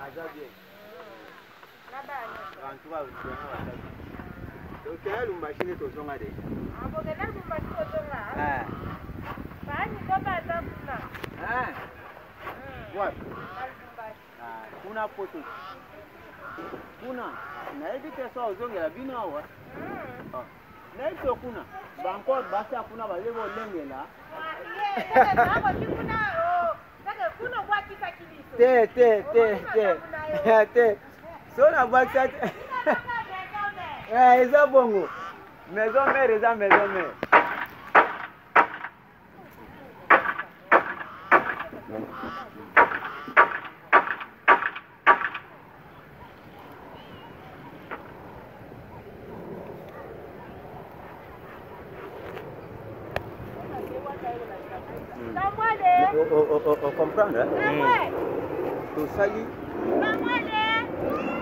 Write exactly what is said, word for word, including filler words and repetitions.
Azabi. Là-bas. Antoine, vous avez donc quelle machine est au son à des. Ah, vous avez une machine au son là. Ah. Bah, ni kama atakuna. Ah. What? Ah, kuna photo. Kuna. Na hivi pesa uzongela bino awa. Mm. Na hizo kuna. Banko basi hakuna wale bolengela. Ah, yeah, sasa kuna oh. Sasa kuna kwa kisa kilicho. Te te te te. Te. Sona baksa. Eh, eza bongo. Maison mère, eza maison mère. Namwale. O comprendre hein? Namwale. To sali. Namwale.